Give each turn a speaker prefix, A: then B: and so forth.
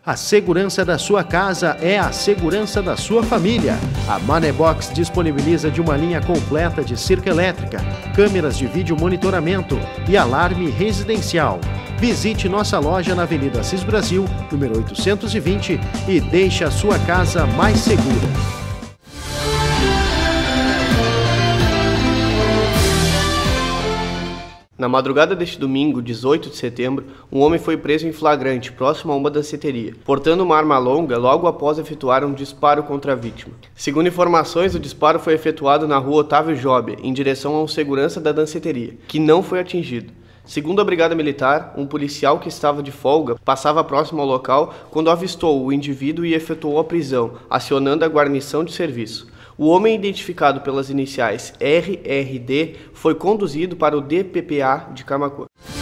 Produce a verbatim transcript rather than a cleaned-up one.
A: A segurança da sua casa é a segurança da sua família. A Manebox disponibiliza de uma linha completa de cerca elétrica, câmeras de vídeo monitoramento e alarme residencial. Visite nossa loja na Avenida Assis Brasil, número oitocentos e vinte, e deixe a sua casa mais segura.
B: Na madrugada deste domingo, dezoito de setembro, um homem foi preso em flagrante próximo a uma danceteria, portando uma arma longa logo após efetuar um disparo contra a vítima. Segundo informações, o disparo foi efetuado na rua Otávio Jobe, em direção a um segurança da danceteria, que não foi atingido. Segundo a Brigada Militar, um policial que estava de folga passava próximo ao local quando avistou o indivíduo e efetuou a prisão, acionando a guarnição de serviço. O homem, identificado pelas iniciais R R D, foi conduzido para o D P P A de Camaquã.